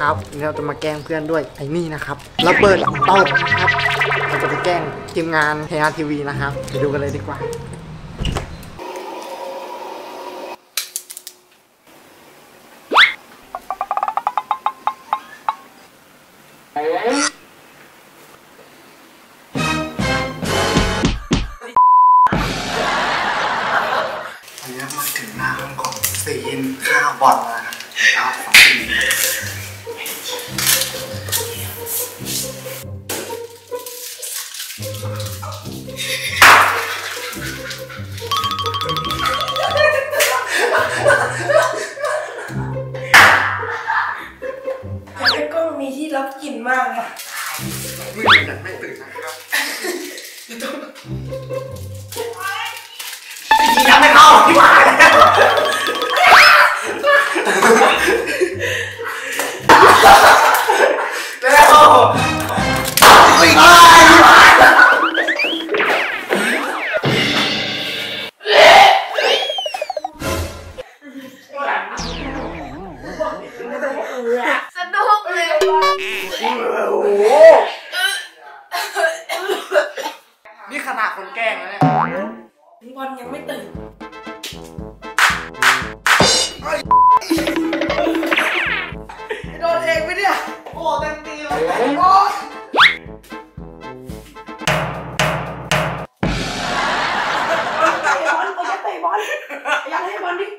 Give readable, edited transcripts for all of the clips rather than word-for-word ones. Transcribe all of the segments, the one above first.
ครับเราจะมาแกล้งเพื่อนด้วยไอ้นี่นะครับระเบิดตบครับเราจะไปแกล้งทีมงานเฮียทีวีนะครับไปดูกันเลยดีกว่าอันนี้มาถึงหน้าห้องของซีนข้าวบอลแล้วนะครับเอาซีนแต่ก็มีที่รับกลิ่นมากอ่ะมือยังไม่ตื่นนะครับยังไม่เข้าที่ผ่านสนุกเลยนี่ขนาดคนแกล้งแล้วเนี่ยบอลยังไม่ตื่นโดนเองไหมเนี่ยโอ้เต็มตีเลยโอ้เตะบอลโอ้ยเตะบอลอยากให้บอลดิ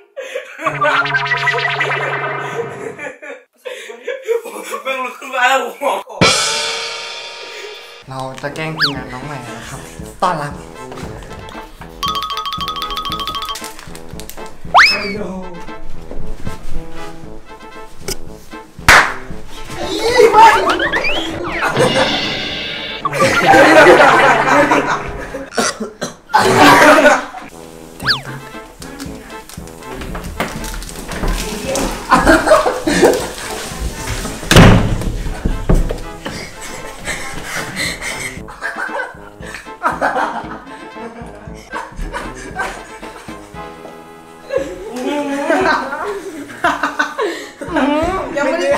เพิ่งลุกขึ้นมาแล้วหัวเราจะแกล้งทีมงานน้องใหม่นะครับต้อนรับยังไม่ได้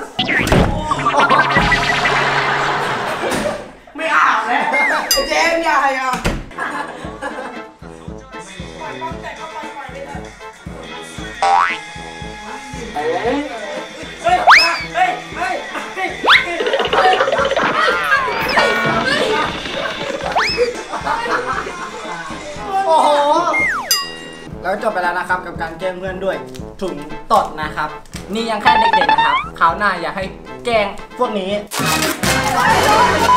ไม่อาบแล้วเจมส์ใหญ่อ่ะโอ้โหแล้วจบไปแล้วนะครับกับการแกล้งเพื่อนด้วยถุงตดนะครับนี่ยังแค่เด็กๆนะครับคราวหน้าอย่าให้แกล้งพวกนี้